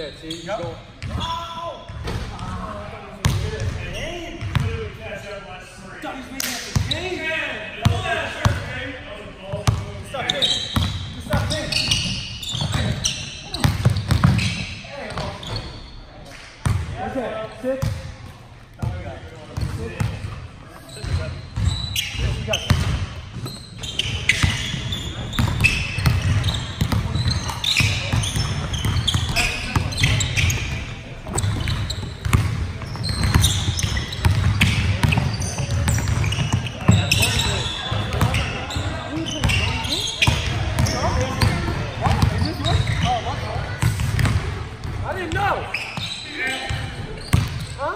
that. See? Yep. Going. Oh! Thought he was making up the game. Stop in. Stop in. Okay, 6. You got it. I didn't know. Huh?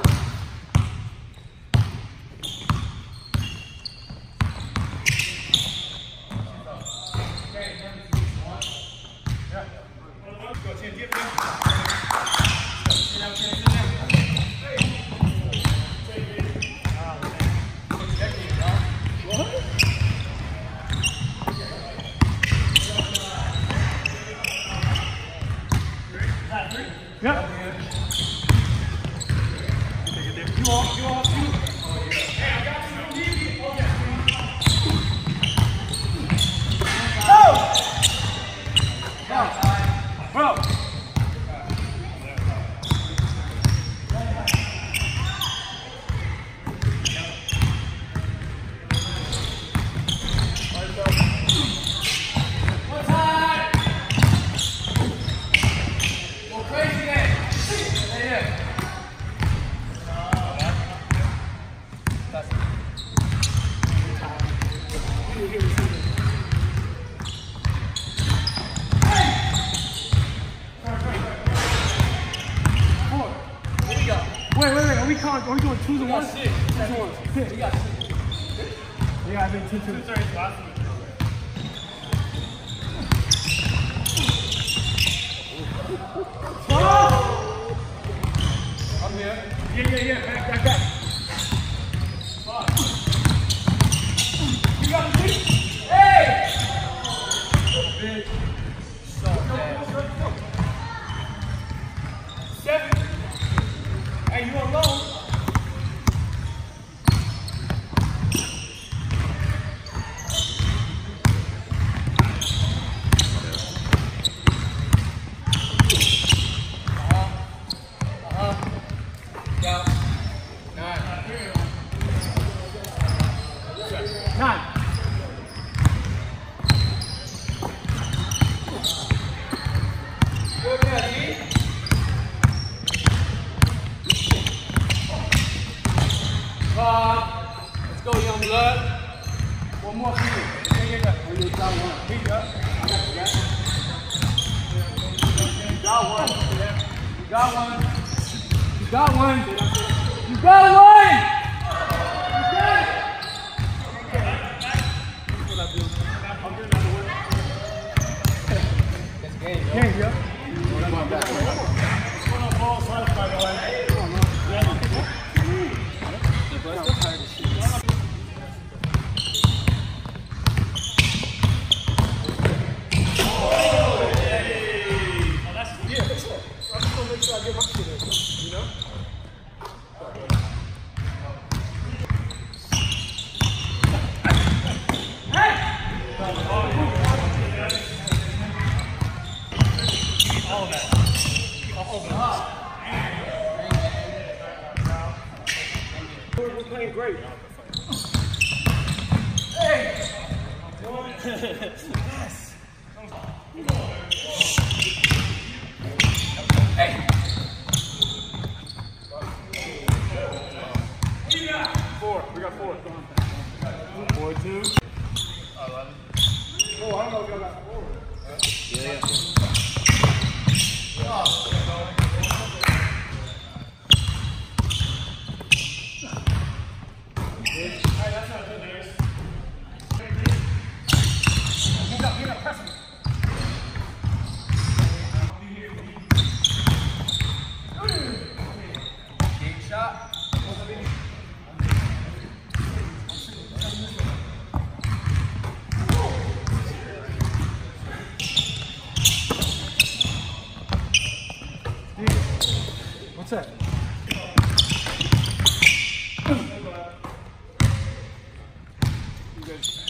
Yeah. You all. Hey, I got you. Bro. Wait. Are we doing 2s and 1s? 2s and 1s. 6. We got 6. Yeah, I think 2-2. 2-3 last week. I'm here. Yeah. Back. You got the beat. Hey! Big. So bad. 7. Hey, you alone? Down. 9. 9. Good, Daddy. Let's go, young blood. One more for you. Yeah. You got one. You got one. You got one. That's a game, yo. Game, yo. We're playing great. Hey! Yes. Hey! 4. We got 4. 4, 2. 11. Oh, I don't know if y'all got 4. Yeah. That's not good news. Get up, press me. Deep shot. good.